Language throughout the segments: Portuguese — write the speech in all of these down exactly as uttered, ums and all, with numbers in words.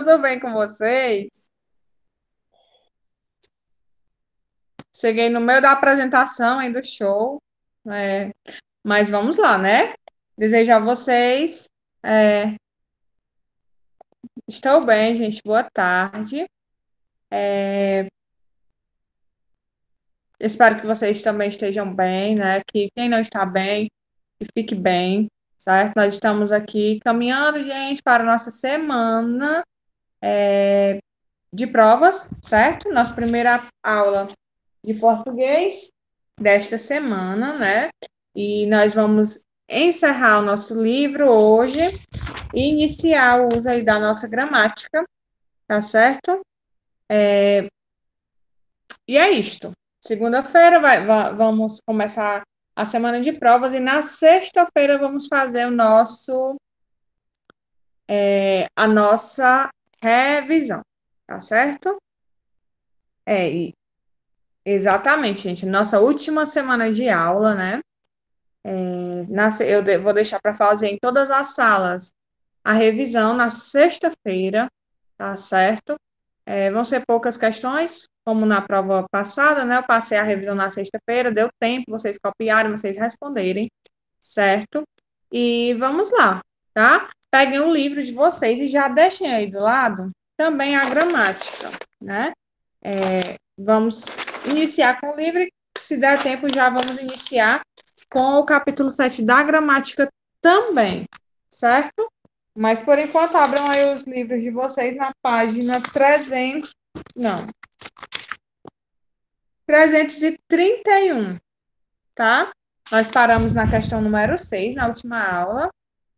tudo bem com vocês? Cheguei no meio da apresentação aí do show, é, mas vamos lá, né? Desejo a vocês. é, Estou bem, gente, boa tarde. Espero que vocês também estejam bem, né? Que quem não está bem, que fique bem, certo? Nós estamos aqui caminhando, gente, para a nossa semana de provas, certo? Nossa primeira aula de português desta semana, né? E nós vamos encerrar o nosso livro hoje e iniciar o uso aí da nossa gramática, tá certo? E é isto. Segunda-feira vai, va- vamos começar a semana de provas e na sexta-feira vamos fazer o nosso, é, a nossa revisão, tá certo? É, e- exatamente, gente. Nossa última semana de aula, né? Na se- eu de- vou deixar para fazer em todas as salas a revisão na sexta-feira, tá certo? É, vão ser poucas questões, como na prova passada, né? Eu passei a revisão na sexta-feira, deu tempo, vocês copiarem, vocês responderem, certo? E vamos lá, tá? Peguem o livro de vocês e já deixem aí do lado também a gramática, né? É, vamos iniciar com o livro, e, se der tempo, já vamos iniciar com o capítulo sete da gramática também, certo? Mas, por enquanto, abram aí os livros de vocês na página trezentos, não, trezentos e trinta e um, tá? Nós paramos na questão número seis na última aula.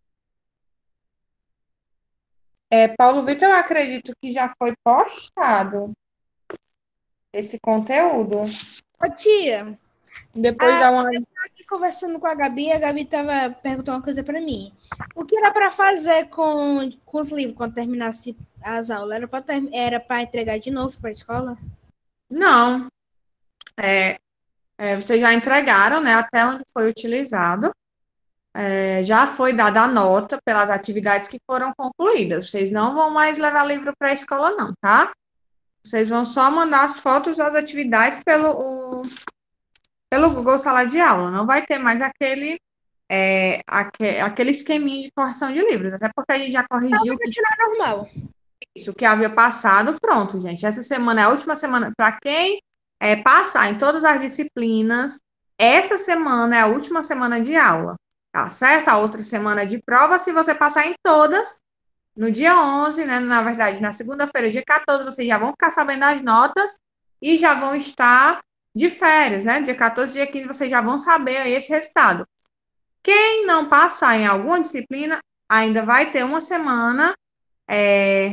É, Paulo Vitor, eu acredito que já foi postado esse conteúdo. Ô, tia, Depois a, dá uma. aqui conversando com a Gabi, a Gabi tava perguntando uma coisa para mim. O que era para fazer com, com os livros quando terminasse as aulas? Era para era para entregar de novo para a escola? Não, é, é, vocês já entregaram, né, até onde foi utilizado. É, já foi dada a nota pelas atividades que foram concluídas. Vocês não vão mais levar livro para a escola, não, tá? Vocês vão só mandar as fotos das atividades pelo, o, pelo Google Sala de Aula. Não vai ter mais aquele, é, aque, aquele esqueminha de correção de livros, até porque a gente já Então, corrigiu vai continuar normal. isso que havia passado. Pronto, gente. Essa semana é a última semana. Para quem é, passar em todas as disciplinas, essa semana é a última semana de aula, tá certo? A outra semana de prova, se você passar em todas, no dia onze, né? Na verdade, na segunda-feira, dia quatorze, vocês já vão ficar sabendo as notas e já vão estar de férias, né? Dia quatorze, dia quinze, vocês já vão saber aí esse resultado. Quem não passar em alguma disciplina, ainda vai ter uma semana. É...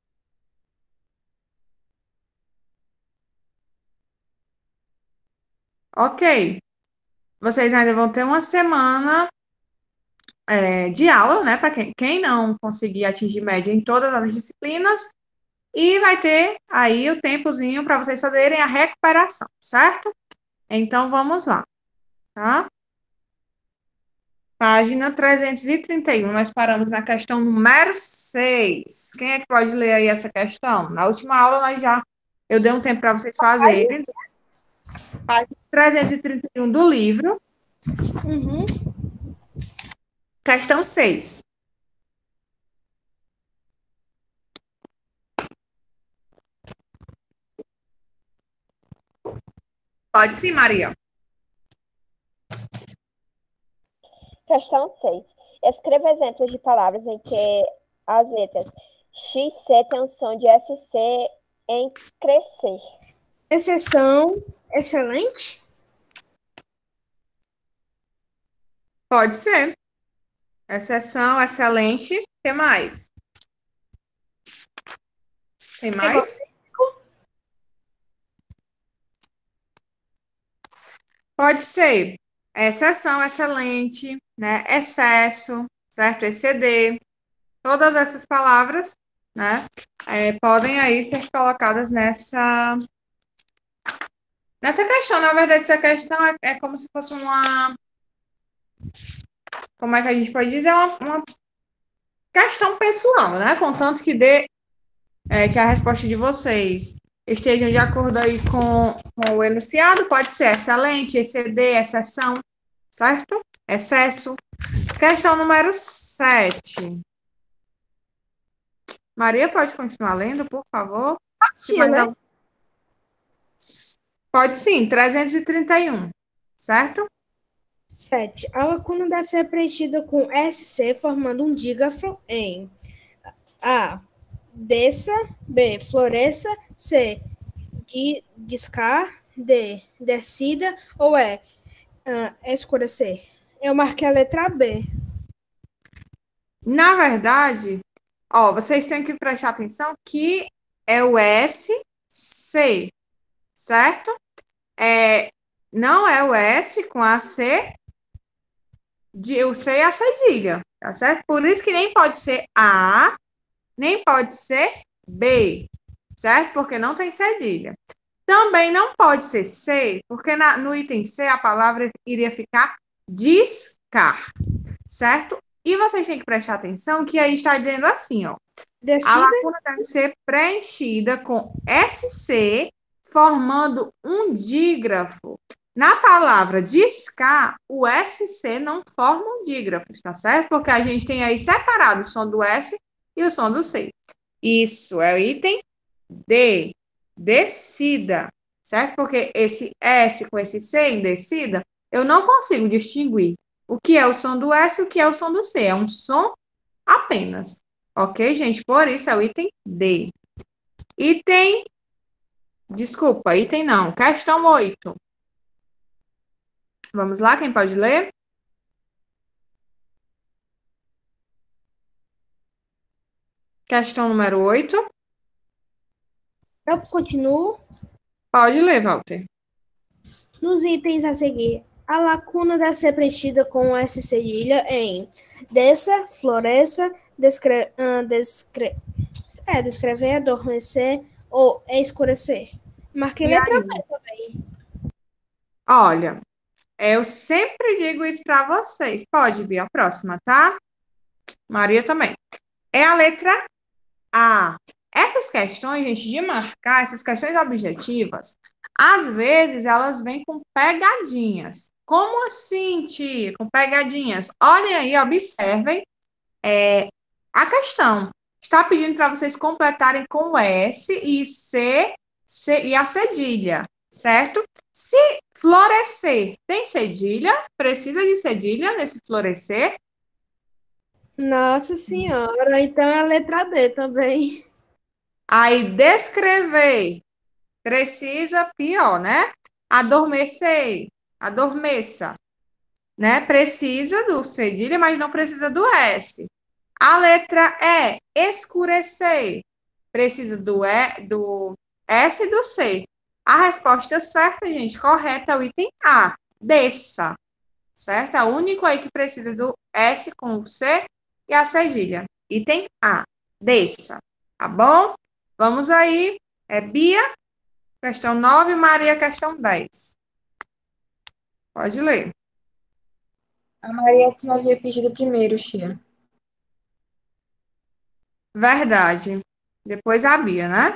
Ok, vocês ainda vão ter uma semana é, de aula, né? Para quem, quem não conseguir atingir média em todas as disciplinas, e vai ter aí o tempozinho para vocês fazerem a recuperação, certo? Então vamos lá, tá? Página trezentos e trinta e um, nós paramos na questão número seis. Quem é que pode ler aí essa questão? Na última aula nós já eu dei um tempo para vocês fazerem. Página trezentos e trinta e um do livro, Uhum. questão seis. Pode sim, Maria. Questão seis. Escreva exemplos de palavras em que as letras X C têm o som de S C em crescer. Exceção, excelente. Pode ser. Exceção, excelente. O que mais? Tem mais? Pode ser. Exceção, excelente, né? Excesso, certo? Exceder. Todas essas palavras, né? É, podem aí ser colocadas nessa nessa questão. Na verdade, essa questão é, é como se fosse uma, como é que a gente pode dizer? Uma, uma questão pessoal, né? Contanto que dê é, que a resposta de vocês esteja de acordo aí com, com o enunciado, pode ser excelente, exceder, exceção, certo? Excesso. Questão número sete. Maria, pode continuar lendo, por favor? Se Tia, mais né? algum- Pode sim, trezentos e trinta e um, certo? Sete. A lacuna deve ser preenchida com S C, formando um dígrafo em A. Desça. B. Floresça. C. De, discar. D. Descida. Ou E. Ah, escurecer. Eu marquei a letra B. Na verdade, ó, vocês têm que prestar atenção que é o S C, certo? É, não é o S com a C, de, o C e a cedilha, tá certo? Por isso que nem pode ser A, nem pode ser B, certo? Porque não tem cedilha. Também não pode ser C, porque na, no item C a palavra iria ficar discar, certo? E vocês têm que prestar atenção que aí está dizendo assim, ó. A Descida. lacuna deve ser preenchida com S C, formando um dígrafo. Na palavra discar, o S C não forma um dígrafo, está certo? Porque a gente tem aí separado o som do S e o som do C. Isso é o item D, descida, certo? Porque esse S com esse C em descida, eu não consigo distinguir o que é o som do S e o que é o som do C. É um som apenas. Ok, gente? Por isso é o item D. Item. Desculpa, item não. Questão oito. Vamos lá, quem pode ler? Questão número oito. Eu continuo. Pode ler, Walter. Nos itens a seguir, a lacuna deve ser preenchida com S cedilha em desça, floresça, descre... ah, descre... é, descrever, adormecer ou escurecer. Marquei E letra aí? B também. Olha, eu sempre digo isso para vocês. Pode, Bia, a próxima, tá? Maria também. É a letra A. Essas questões, gente, de marcar, essas questões objetivas, às vezes elas vêm com pegadinhas. Como assim, tia? Com pegadinhas? Olhem aí, observem é, a questão. Está pedindo para vocês completarem com S e C, C e a cedilha, certo? Se florescer tem cedilha, precisa de cedilha nesse florescer. Nossa senhora, então é a letra D também. Aí descrever precisa, pior, né? Adormecer, adormeça, né? Precisa do cedilha, mas não precisa do S. A letra E, escurecer, precisa do, e, do S e do C. A resposta certa, gente, correta é o item A, desça, certo? É o único aí que precisa do S com o C e a cedilha. Item A, desça, tá bom? Vamos aí, é Bia, questão nove, Maria, questão dez. Pode ler. A Maria que havia pedido primeiro, tia. Verdade. Depois a Bia, né?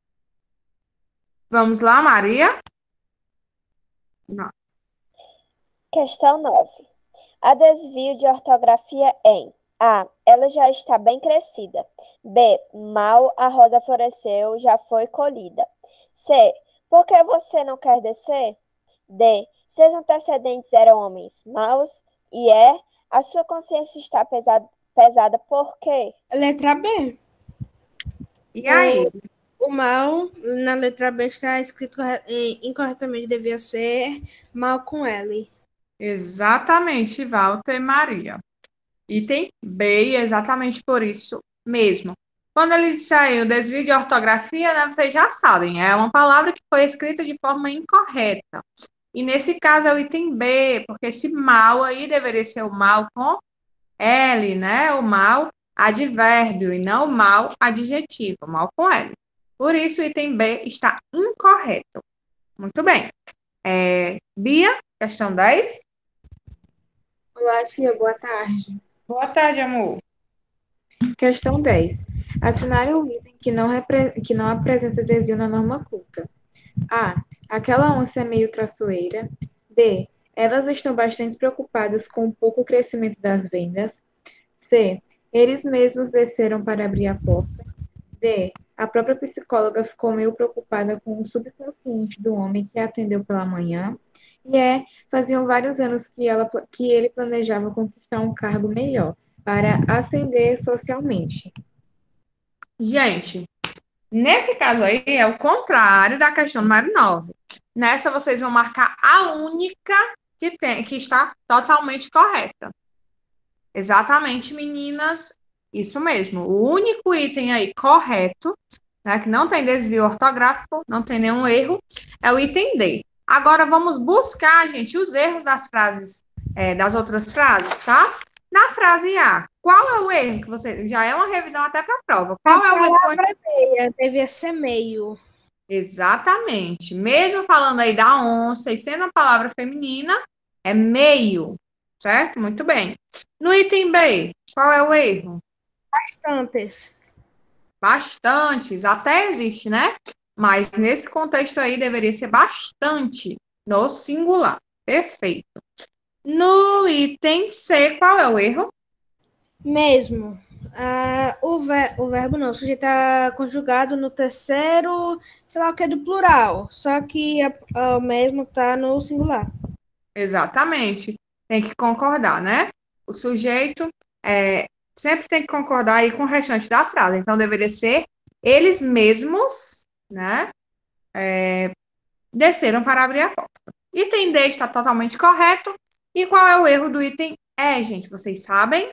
Vamos lá, Maria? Não. Questão nove. Há desvio de ortografia em A. Ela já está bem crescida. B. Mal a rosa floresceu, já foi colhida. C. Por que você não quer descer? D. Seus antecedentes eram homens maus. E E. A sua consciência está pesada, pesada por quê? Letra B. E aí? O mal na letra B está escrito corre- eh, incorretamente, devia ser mal com L. Exatamente, Walter e Maria. Item B, e exatamente por isso mesmo. Quando ele saiu desvio de ortografia, né, vocês já sabem, é uma palavra que foi escrita de forma incorreta. E nesse caso é o item B, porque esse mal aí deveria ser o mal com L, né? O mal advérbio e não o mal adjetivo, mal com L. Por isso o item B está incorreto. Muito bem. É, Bia, questão dez. Olá, tia, boa tarde. Boa tarde, amor. Questão dez. Assinale o item que não, repre- que não apresenta desvio na norma culta. A. Aquela onça é meio traiçoeira. B. Elas estão bastante preocupadas com o pouco crescimento das vendas. C. Eles mesmos desceram para abrir a porta. D. A própria psicóloga ficou meio preocupada com o subconsciente do homem que a atendeu pela manhã. E E. Faziam vários anos que, ela, que ele planejava conquistar um cargo melhor para ascender socialmente. Gente, nesse caso aí é o contrário da questão número nove. Nessa vocês vão marcar a única que, tem, que está totalmente correta. Exatamente, meninas. Isso mesmo. O único item aí correto, né, que não tem desvio ortográfico, não tem nenhum erro, é o item D. Agora vamos buscar, gente, os erros das frases, é, das outras frases, tá? Na frase A, qual é o erro que você... Já é uma revisão até para a prova. Qual é o erro? palavra meia devia ser meio. Exatamente. Mesmo falando aí da onça e sendo a palavra feminina, é meio, certo? Muito bem. No item B, qual é o erro? Bastantes. Bastantes, até existe, né? Mas nesse contexto aí deveria ser bastante, no singular. Perfeito. No item C, qual é o erro? Mesmo. Ah, o, ver, o verbo não, o sujeito está conjugado no terceiro, sei lá o que é do plural, só que a, a, o mesmo está no singular. Exatamente. Tem que concordar, né? O sujeito é, sempre tem que concordar aí com o restante da frase. Então, deveria ser eles mesmos, né? É, desceram para abrir a porta. Item D está totalmente correto. E qual é o erro do item E, gente? Vocês sabem?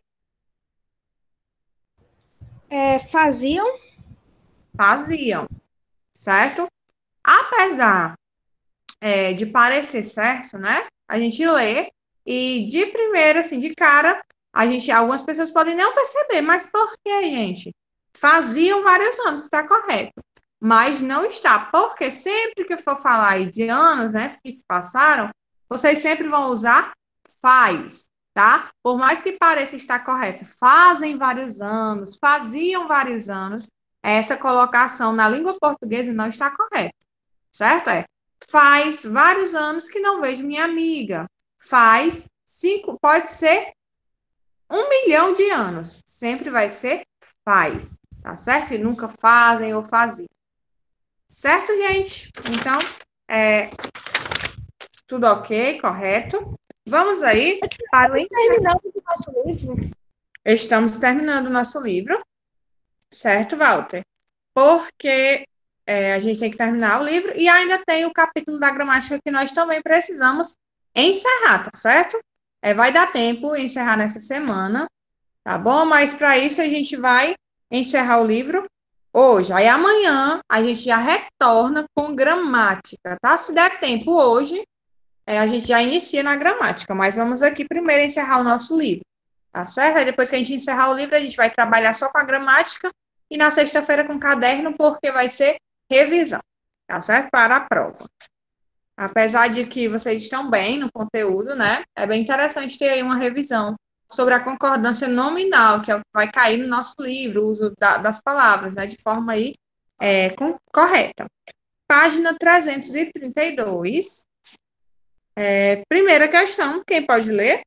É, faziam. Faziam, certo? Apesar é, de parecer certo, né? A gente lê e de primeira, assim, de cara, a gente, algumas pessoas podem não perceber, mas por que, gente? Faziam vários anos, está correto. Mas não está, porque sempre que for falar aí de anos, né, que se passaram, vocês sempre vão usar faz, tá? Por mais que pareça estar correto, fazem vários anos, faziam vários anos, essa colocação na língua portuguesa não está correta, certo? É, faz vários anos que não vejo minha amiga. Faz cinco, pode ser um milhão de anos. Sempre vai ser faz, tá certo? E nunca fazem ou faziam. Certo, gente? Então, é, tudo ok, correto. Vamos aí para o encerramento. Terminando o nosso livro. Estamos terminando o nosso livro, certo, Walter? Porque é, a gente tem que terminar o livro e ainda tem o capítulo da gramática que nós também precisamos encerrar, tá certo? É, vai dar tempo encerrar nessa semana, tá bom? Mas para isso a gente vai encerrar o livro hoje. Aí amanhã a gente já retorna com gramática, tá? Se der tempo hoje, é, a gente já inicia na gramática, mas vamos aqui primeiro encerrar o nosso livro, tá certo? Aí depois que a gente encerrar o livro, a gente vai trabalhar só com a gramática e na sexta-feira com caderno, porque vai ser revisão, tá certo? Para a prova. Apesar de que vocês estão bem no conteúdo, né? É bem interessante ter aí uma revisão sobre a concordância nominal, que é o que vai cair no nosso livro, o uso da, das palavras, né? De forma aí é, com, correta. Página trezentos e trinta e dois. É, primeira questão, quem pode ler?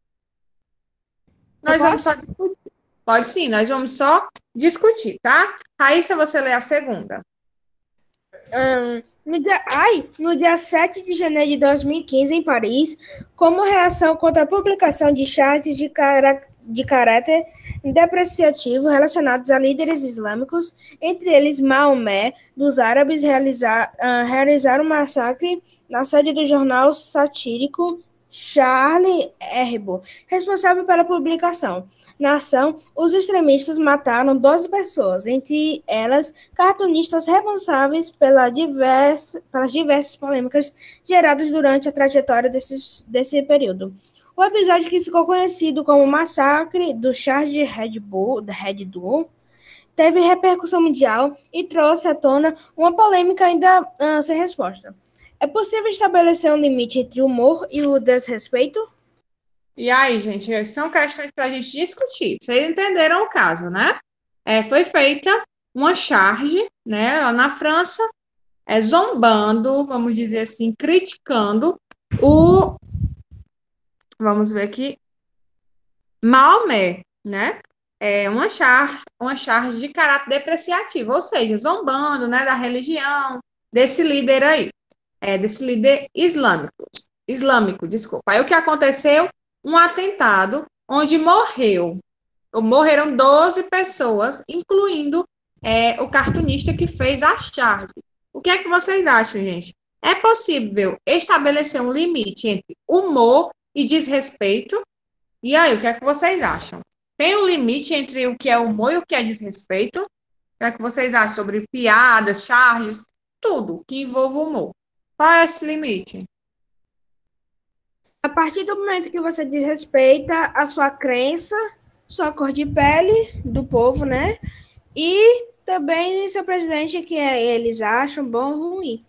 Nós vamos só discutir. Pode sim, nós vamos só discutir, tá? Raíssa, você lê a segunda. Hum, no, dia, ai, no dia sete de janeiro de dois mil e quinze, em Paris, como reação contra a publicação de charges de, cara, de caráter depreciativo relacionados a líderes islâmicos, entre eles Maomé, dos árabes, realizar, uh, realizaram um massacre na sede do jornal satírico Charlie Hebdo, responsável pela publicação. Na ação, os extremistas mataram doze pessoas, entre elas cartunistas responsáveis pela diversa, pelas diversas polêmicas geradas durante a trajetória desse, desse período. O episódio, que ficou conhecido como o Massacre do Charlie Hebdo, teve repercussão mundial e trouxe à tona uma polêmica ainda uh, sem resposta. É possível estabelecer um limite entre o humor e o desrespeito? E aí, gente, são questões para a gente discutir. Vocês entenderam o caso, né? é, foi feita uma charge, né, lá na França, é, zombando, vamos dizer assim, criticando o, vamos ver aqui, Maomé, né? É uma char, uma charge de caráter depreciativo, ou seja, zombando, né, da religião desse líder aí, é, desse líder islâmico, islâmico, desculpa. Aí o que aconteceu? Um atentado onde morreu, ou morreram doze pessoas, incluindo é, o cartunista que fez a charge. O que é que vocês acham, gente? É possível estabelecer um limite entre humor e desrespeito? E aí, o que é que vocês acham? Tem um limite entre o que é humor e o que é desrespeito? O que é que vocês acham sobre piadas, charges, tudo que envolva humor? Qual é esse limite? A partir do momento que você desrespeita a sua crença, sua cor de pele do povo, né? E também seu presidente, que é- eles acham bom ou ruim.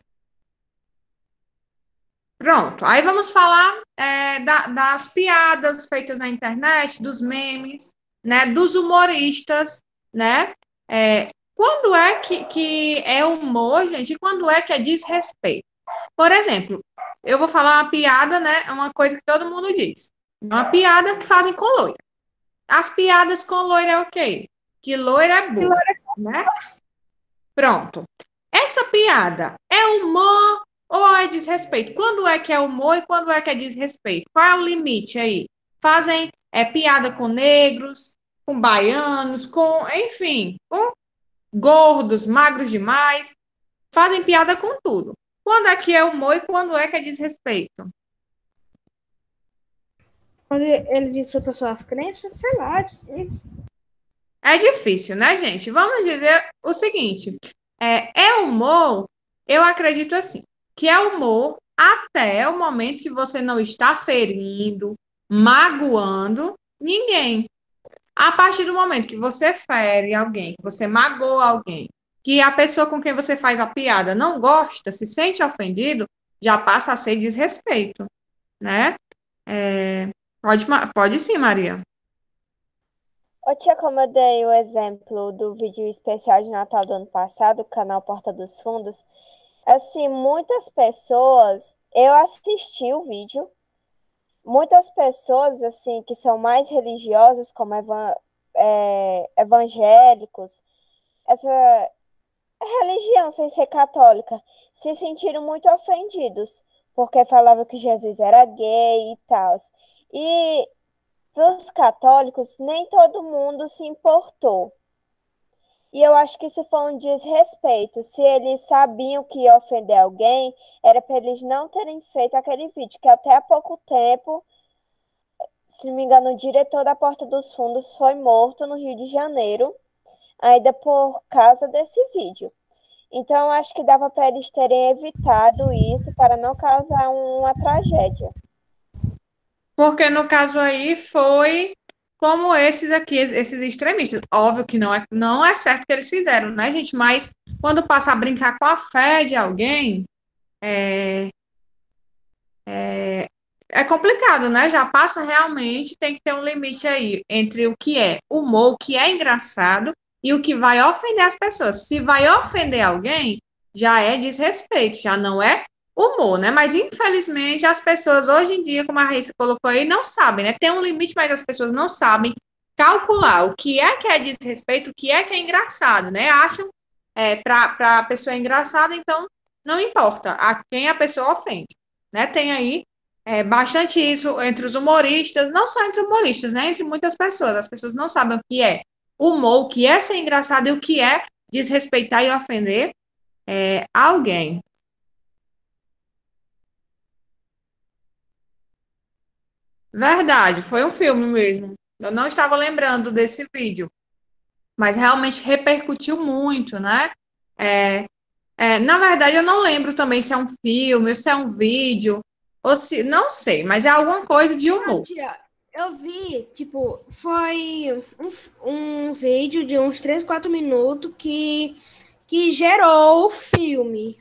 Pronto, aí vamos falar é, da- das piadas feitas na internet, dos memes, né, dos humoristas, né? É, quando é que, que é humor, gente, e quando é que é desrespeito? Por exemplo, eu vou falar uma piada, né? É uma coisa que todo mundo diz. Uma piada que fazem com loira. As piadas com loira é o quê? Que loira é burra, né? Pronto. Essa piada é humor ou é desrespeito? Quando é que é humor e quando é que é desrespeito? Qual é o limite aí? Fazem é, piada com negros, com baianos, com, enfim, com gordos, magros demais. Fazem piada com tudo. Quando é que é humor e quando é que é desrespeito? Quando eles insultam suas crenças, sei lá. É difícil, né, gente? Vamos dizer o seguinte: é, é humor, eu acredito assim, que é humor até o momento que você não está ferindo, magoando ninguém. A partir do momento que você fere alguém, que você magoa alguém, que a pessoa com quem você faz a piada não gosta, se sente ofendido, já passa a ser desrespeito, né? É, pode, ma- pode sim, Maria. Ô, tia, como eu dei o exemplo do vídeo especial de Natal do ano passado, o canal Porta dos Fundos, assim, muitas pessoas, eu assisti o vídeo, muitas pessoas, assim, que são mais religiosas, como evan- é, evangélicos, essa religião sem ser católica, se sentiram muito ofendidos, porque falavam que Jesus era gay e tal. E para os católicos, nem todo mundo se importou. E eu acho que isso foi um desrespeito. Se eles sabiam que ia ofender alguém, era para eles não terem feito aquele vídeo, que até há pouco tempo, se não me engano, o diretor da Porta dos Fundos foi morto no Rio de Janeiro, ainda por causa desse vídeo. Então, eu acho que dava para eles terem evitado isso para não causar uma tragédia. Porque no caso aí foi como esses aqui, esses extremistas. Óbvio que não é, não é certo o que eles fizeram, né, gente? Mas quando passa a brincar com a fé de alguém, é, é complicado, né? Já passa realmente, tem que ter um limite aí entre o que é humor, o que é engraçado e o que vai ofender as pessoas. Se vai ofender alguém, já é desrespeito, já não é humor, né? Mas infelizmente as pessoas hoje em dia, como a Raíssa colocou aí, não sabem, né? Tem um limite, mas as pessoas não sabem calcular o que é que é desrespeito, o que é que é engraçado, né? Acham é, para a pessoa engraçada, então não importa a quem a pessoa ofende, né? Tem aí é, bastante isso entre os humoristas, não só entre humoristas, né? Entre muitas pessoas. As pessoas não sabem o que é humor, o que é ser engraçado e o que é desrespeitar e ofender é, alguém. Verdade, foi um filme mesmo. Eu não estava lembrando desse vídeo, mas realmente repercutiu muito, né? É, é, na verdade, eu não lembro também se é um filme, ou se é um vídeo, ou se. Não sei, mas é alguma coisa de Ah, humor. tia, eu vi, tipo, foi um, um vídeo de uns três, quatro minutos que, que gerou o filme.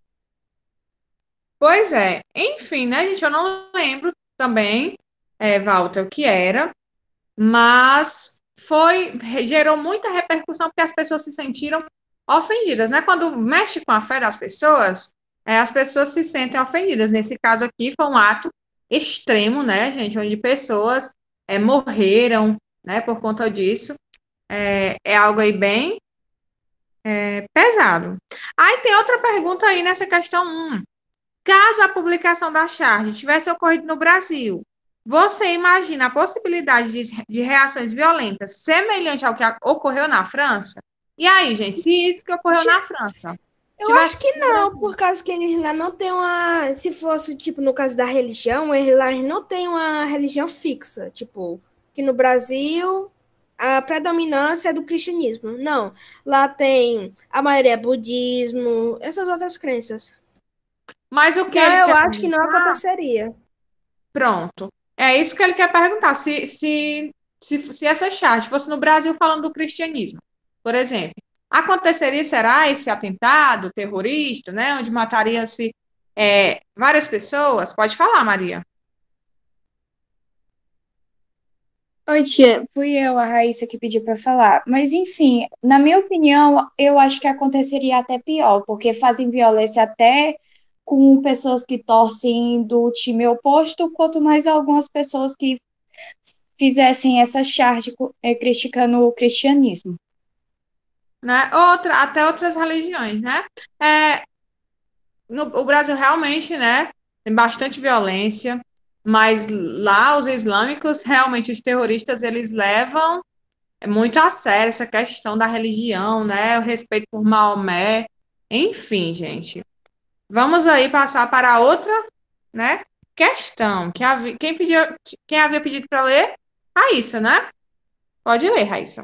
Pois é, enfim, né, gente? Eu não lembro também, é, Walter, o que era, mas foi, gerou muita repercussão porque as pessoas se sentiram ofendidas, né? Quando mexe com a fé das pessoas, é, as pessoas se sentem ofendidas. Nesse caso aqui, foi um ato extremo, né, gente? Onde pessoas é, morreram, né, por conta disso. É, é algo aí bem é, pesado. Aí tem outra pergunta aí nessa questão um. Caso a publicação da charge tivesse ocorrido no Brasil, você imagina a possibilidade de, de reações violentas semelhante ao que ocorreu na França? E aí, gente, se isso que ocorreu na França Eu acho tivesse que não, por causa que eles lá não tem uma. Se fosse, tipo, no caso da religião, eles lá não tem uma religião fixa. Tipo, que no Brasil a predominância é do cristianismo. Não. Lá tem a maioria é budismo, essas outras crenças. Mas o que Então ele eu quer acho que não perguntar, aconteceria. pronto. É isso que ele quer perguntar. Se, se, se, se essa charge fosse no Brasil falando do cristianismo, por exemplo, aconteceria, será, esse atentado terrorista, né, onde mataria-se é, várias pessoas? Pode falar, Maria. Oi, tia, fui eu, a Raíssa, que pediu para falar. Mas, enfim, na minha opinião, eu acho que aconteceria até pior, porque fazem violência até com pessoas que torcem do time oposto, quanto mais algumas pessoas que fizessem essa charge co- eh, criticando o cristianismo. Né? Outra, até outras religiões, né? É, no, o Brasil realmente, né, tem bastante violência, mas lá os islâmicos, realmente os terroristas, eles levam muito a sério essa questão da religião, né, o respeito por Maomé, enfim, gente. Vamos aí passar para outra, né, questão. Quem havia, quem pediu, quem havia pedido para ler? Raíssa, né? Pode ler, Raíssa.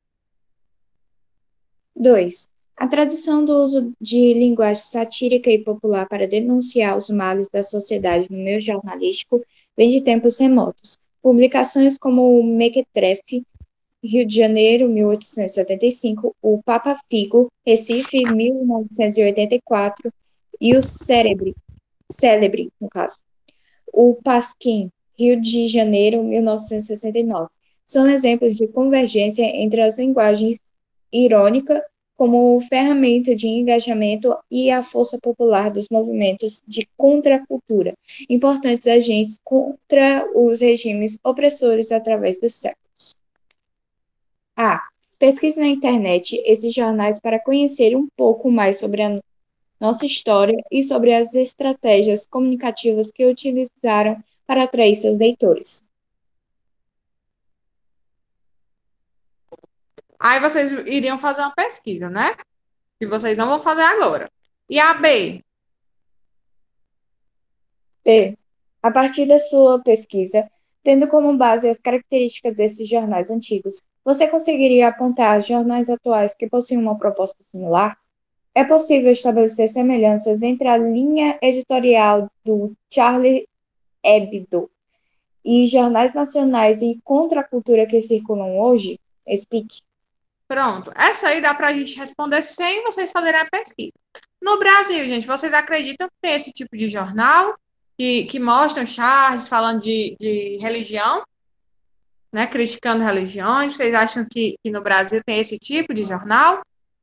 Dois. A tradição do uso de linguagem satírica e popular para denunciar os males da sociedade no meio jornalístico vem de tempos remotos. Publicações como o Mequetrefe, Rio de Janeiro, mil oitocentos e setenta e cinco, o Papa Figo, Recife, mil novecentos e oitenta e quatro, e o Cérebre, Célebre, no caso, o Pasquim, Rio de Janeiro, mil novecentos e sessenta e nove. São exemplos de convergência entre as linguagens irônica como ferramenta de engajamento e a força popular dos movimentos de contracultura, importantes agentes contra os regimes opressores através dos séculos. A. Pesquise na internet esses jornais para conhecer um pouco mais sobre a nossa história e sobre as estratégias comunicativas que utilizaram para atrair seus leitores. Aí vocês iriam fazer uma pesquisa, né? Que vocês não vão fazer agora. E a B? B. A partir da sua pesquisa, tendo como base as características desses jornais antigos, você conseguiria apontar jornais atuais que possuem uma proposta similar? É possível estabelecer semelhanças entre a linha editorial do Charlie Hebdo e jornais nacionais e contra a cultura que circulam hoje? Explique. Pronto. Essa aí dá para a gente responder sem vocês fazerem a pesquisa. No Brasil, gente, vocês acreditam que tem esse tipo de jornal que, que mostram charges falando de, de religião, né? Criticando religiões? Vocês acham que, que no Brasil tem esse tipo de jornal?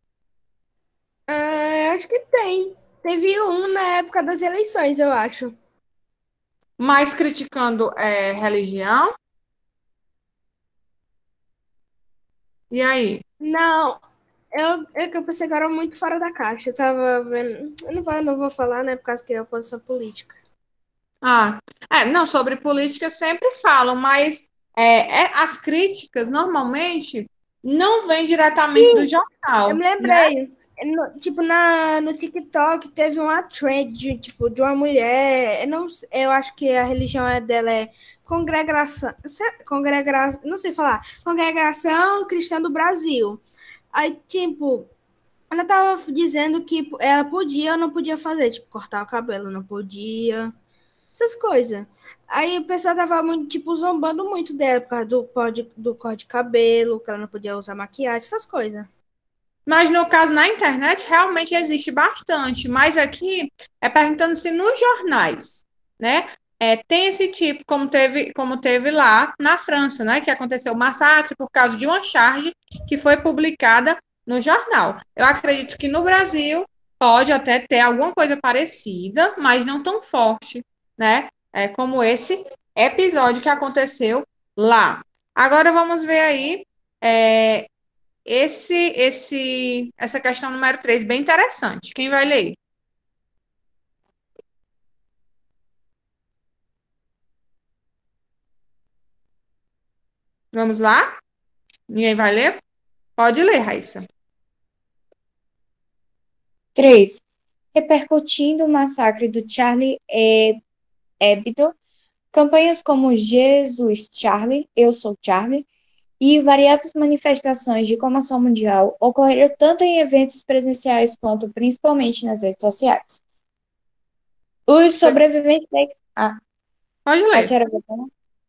Ah, acho que tem. Teve um na época das eleições, eu acho. Mas criticando é, religião? E aí? Não, eu, é que eu pensei que era muito fora da caixa. Eu tava vendo. Eu não vou, eu não vou falar, né? Por causa que é oposição política. Ah, é, não, sobre política sempre falam, mas é, é, as críticas normalmente não vêm diretamente do Sim, eu jornal, me né? lembrei. No- tipo, na, no TikTok teve uma trend de, tipo, de uma mulher. Eu, não, sei- eu acho que a religião é dela é congregação. se- Congregação, não sei falar. Congregação Cristã do Brasil. Aí, tipo, ela tava dizendo que ela podia ou não podia fazer, tipo, cortar o cabelo, não podia, essas coisas. Aí o pessoal tava muito, tipo, zombando muito dela por causa do, corte- do corte de cabelo, que ela não podia usar maquiagem, essas coisas. Mas no caso, na internet, realmente existe bastante. Mas aqui é perguntando se nos jornais, né? é, tem esse tipo, como teve, como teve lá na França, né? Que aconteceu o massacre por causa de uma charge que foi publicada no jornal. Eu acredito que no Brasil pode até ter alguma coisa parecida, mas não tão forte, né? É como esse episódio que aconteceu lá. Agora vamos ver aí é, esse, esse, essa questão número três bem interessante. Quem vai ler? Vamos lá? Ninguém vai ler? Pode ler, Raíssa. três. Repercutindo o massacre do Charlie Hebdo, campanhas como Jesus Charlie, Eu Sou Charlie, e variadas manifestações de comoção mundial ocorreram tanto em eventos presenciais quanto principalmente nas redes sociais. Os sobreviventes da... Ah, Pode a ler. senhora vai falar?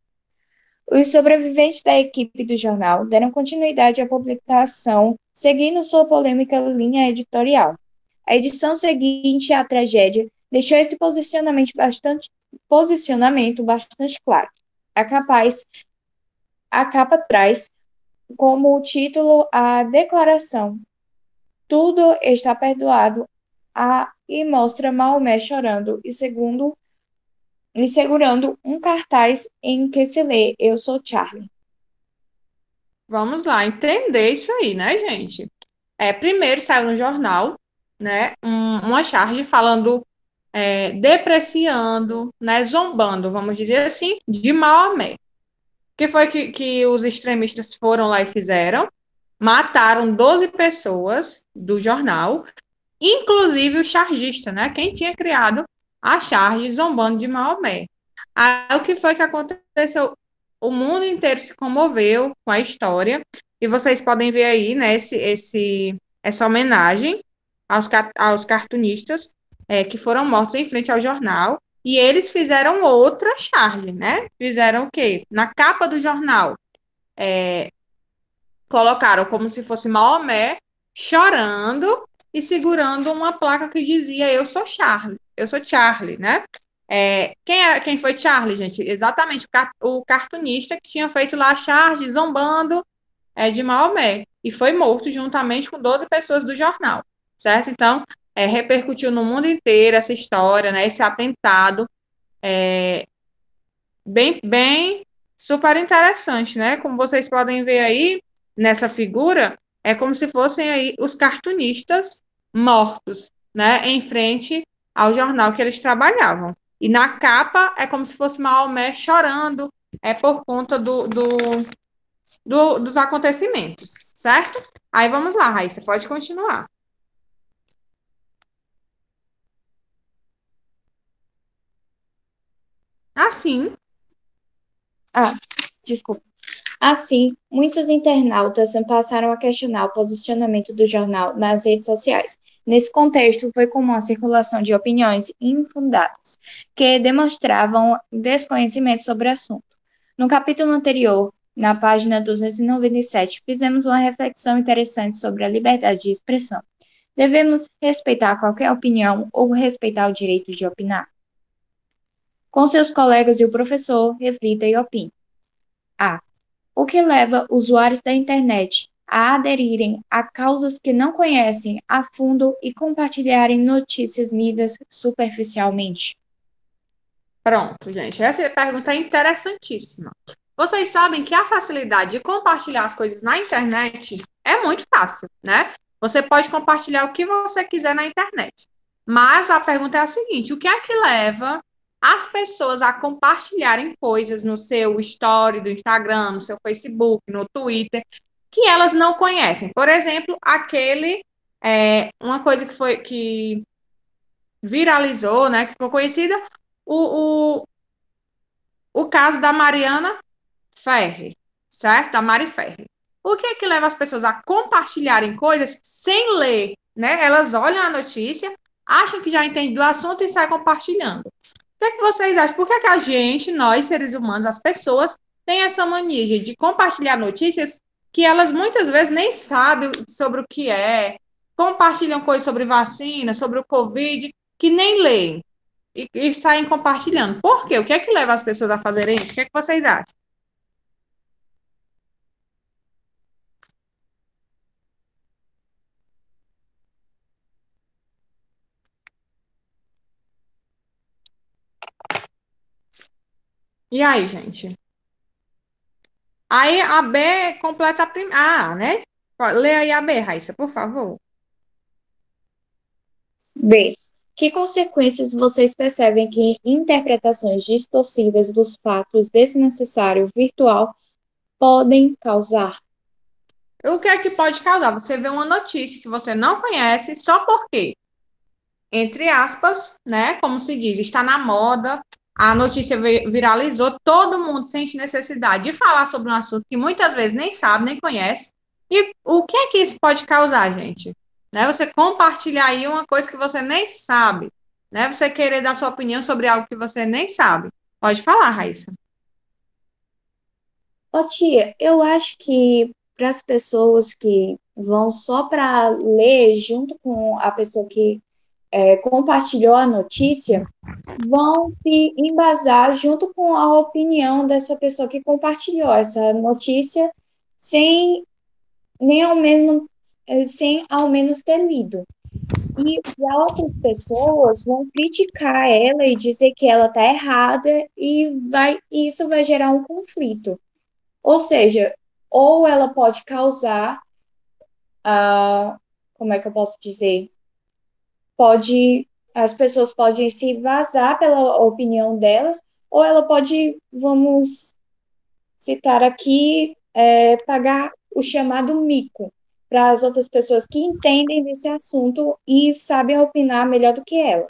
Os sobreviventes da equipe do jornal deram continuidade à publicação, seguindo sua polêmica linha editorial. A edição seguinte à tragédia deixou esse posicionamento bastante, posicionamento bastante claro. A, capaz, a capa traz como título a declaração "Tudo está perdoado" a, e mostra Maomé chorando e, segundo, e segurando um cartaz em que se lê "Eu sou Charlie". Vamos lá, entender isso aí, né, gente? É, primeiro saiu no jornal, né, um- uma charge falando, é, depreciando, né, zombando, vamos dizer assim, de Maomé. O que foi que, que os extremistas foram lá e fizeram? Mataram doze pessoas do jornal, inclusive o chargista, né? Quem tinha criado a charge zombando de Maomé. Aí o que foi que aconteceu? O mundo inteiro se comoveu com a história, e vocês podem ver aí, né, esse, esse, essa homenagem aos, aos cartunistas é, que foram mortos em frente ao jornal, e eles fizeram outra charge, né? Fizeram o quê? Na capa do jornal, é, colocaram como se fosse Maomé chorando e segurando uma placa que dizia "Eu sou Charlie", eu sou Charlie, né? É, quem, é, quem foi Charlie, gente? Exatamente o, o cartunista que tinha feito lá a charge zombando é, de Maomé e foi morto juntamente com doze pessoas do jornal, certo? Então, é, repercutiu no mundo inteiro essa história, né? Esse atentado é, bem, bem super interessante, né? Como vocês podem ver aí nessa figura, é como se fossem aí os cartunistas mortos, né? Em frente ao jornal que eles trabalhavam. E na capa é como se fosse Maomé chorando, é por conta do, do, do, dos acontecimentos, certo? Aí vamos lá, Raíssa, pode continuar. Assim, Ah, desculpa. Assim, muitos internautas passaram a questionar o posicionamento do jornal nas redes sociais. Nesse contexto, foi comum a circulação de opiniões infundadas, que demonstravam desconhecimento sobre o assunto. No capítulo anterior, na página duzentos e noventa e sete, fizemos uma reflexão interessante sobre a liberdade de expressão. Devemos respeitar qualquer opinião ou respeitar o direito de opinar? Com seus colegas e o professor, reflita e opine. A. O que leva usuários da internet a aderirem a causas que não conhecem a fundo e compartilharem notícias lidas superficialmente? pronto, gente. Essa pergunta é interessantíssima. Vocês sabem que a facilidade de compartilhar as coisas na internet é muito fácil, né? Você pode compartilhar o que você quiser na internet. Mas a pergunta é a seguinte: o que é que leva as pessoas a compartilharem coisas no seu story do Instagram, no seu Facebook, no Twitter, que elas não conhecem? Por exemplo, aquele, é, uma coisa que foi que viralizou, né, que ficou conhecida, o, o, o caso da Mariana Ferrer, certo? Da Mari Ferrer. O que é que leva as pessoas a compartilharem coisas sem ler, né? Elas olham a notícia, acham que já entendem do assunto e saem compartilhando. O que é que vocês acham? Por que é que a gente, nós, seres humanos, as pessoas, tem essa mania gente, de compartilhar notícias que elas muitas vezes nem sabem sobre o que é, compartilham coisas sobre vacina, sobre o Covid, que nem leem. e, e saem compartilhando. Por quê? O que é que leva as pessoas a fazerem isso? O que é que vocês acham? E aí, gente? Aí a B completa a primeira. Ah, né? Lê aí a B, Raíssa, por favor. B. Que consequências vocês percebem que interpretações distorcidas dos fatos desse necessário virtual podem causar? O que é que pode causar? Você vê uma notícia que você não conhece só porque, entre aspas, né? Como se diz, está na moda, a notícia viralizou, todo mundo sente necessidade de falar sobre um assunto que muitas vezes nem sabe, nem conhece. E o que é que isso pode causar, gente? Né? Você compartilhar aí uma coisa que você nem sabe, né? Você querer dar sua opinião sobre algo que você nem sabe. Pode falar, Raíssa. Ô, tia, eu acho que para as pessoas que vão só para ler junto com a pessoa que é, compartilhou a notícia, vão se embasar junto com a opinião dessa pessoa que compartilhou essa notícia sem nem ao mesmo eh, sem ao menos ter lido. E já outras pessoas vão criticar ela e dizer que ela está errada e vai, e isso vai gerar um conflito. Ou seja, ou ela pode causar, ah, como é que eu posso dizer? Pode, as pessoas podem se vazar pela opinião delas, ou ela pode, vamos citar aqui, é, pagar o chamado mico para as outras pessoas que entendem desse assunto e sabem opinar melhor do que ela.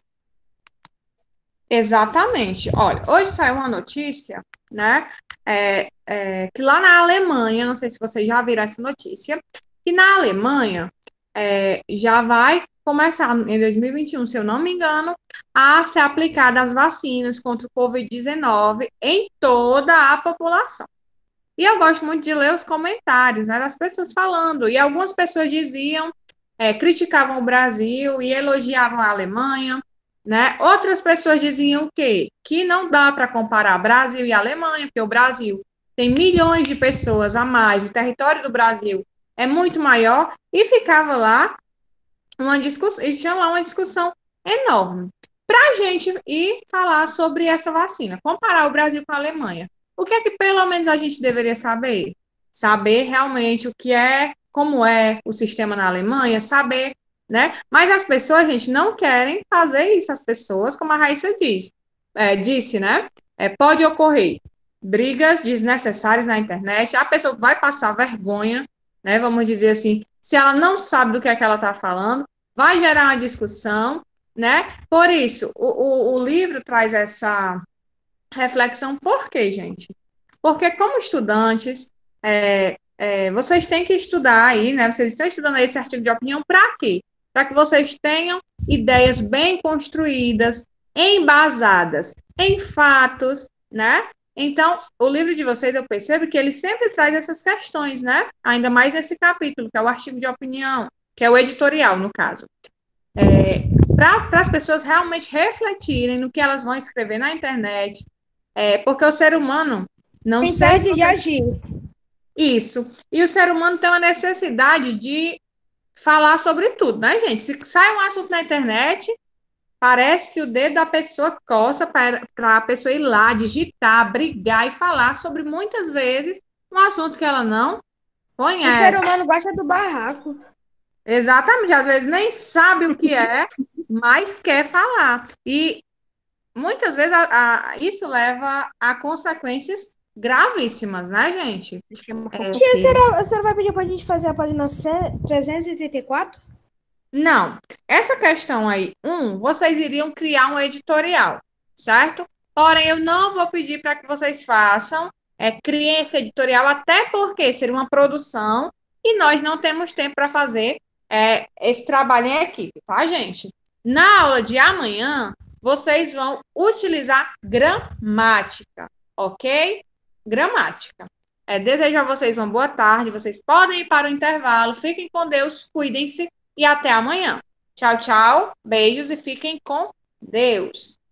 Exatamente. Olha, hoje saiu uma notícia, né? É, é, que lá na Alemanha, não sei se vocês já viram essa notícia, que na Alemanha é, já vai começar em dois mil e vinte e um, se eu não me engano, a ser aplicadas as vacinas contra o covid dezenove em toda a população. E eu gosto muito de ler os comentários, né, das pessoas falando. E algumas pessoas diziam, é, criticavam o Brasil e elogiavam a Alemanha, né? Outras pessoas diziam o quê? Que não dá para comparar Brasil e Alemanha, porque o Brasil tem milhões de pessoas a mais, o território do Brasil é muito maior, e ficava lá uma discussão, e tinha lá uma discussão enorme. Para a gente ir falar sobre essa vacina, comparar o Brasil com a Alemanha. O que é que pelo menos a gente deveria saber? Saber realmente o que é, como é o sistema na Alemanha, saber, né? Mas as pessoas, gente, não querem fazer isso. As pessoas, como a Raíssa diz, é, disse, né? É, pode ocorrer brigas desnecessárias na internet, a pessoa vai passar vergonha, né? Vamos dizer assim, se ela não sabe do que é que ela está falando, vai gerar uma discussão, né? Por isso, o, o, o livro traz essa reflexão. Por quê, gente? Porque como estudantes, é, é, vocês têm que estudar aí, né? Vocês estão estudando esse artigo de opinião para quê? Para que vocês tenham ideias bem construídas, embasadas em fatos, né? Então, o livro de vocês, eu percebo que ele sempre traz essas questões, né? Ainda mais nesse capítulo, que é o artigo de opinião, que é o editorial, no caso. É, para as pessoas realmente refletirem no que elas vão escrever na internet, é, porque o ser humano não sei se de agir. Isso. E o ser humano tem uma necessidade de falar sobre tudo, né, gente? Se sai um assunto na internet, parece que o dedo da pessoa coça para a pessoa ir lá, digitar, brigar e falar sobre, muitas vezes, um assunto que ela não O conhece. ser humano gosta do barraco. Exatamente, às vezes nem sabe o que é, mas quer falar. E muitas vezes a, a, isso leva a consequências gravíssimas, né, gente? É, Tia, será, a senhora vai pedir pra gente fazer a página trezentos e trinta e quatro? não, essa questão aí, um, vocês iriam criar um editorial, certo? Porém, eu não vou pedir para que vocês façam, é, criem esse editorial, até porque seria uma produção e nós não temos tempo para fazer é, esse trabalho em equipe, tá, gente? Na aula de amanhã, vocês vão utilizar gramática, ok? Gramática. É, desejo a vocês uma boa tarde, vocês podem ir para o intervalo, fiquem com Deus, cuidem-se e até amanhã. Tchau, tchau, beijos e fiquem com Deus.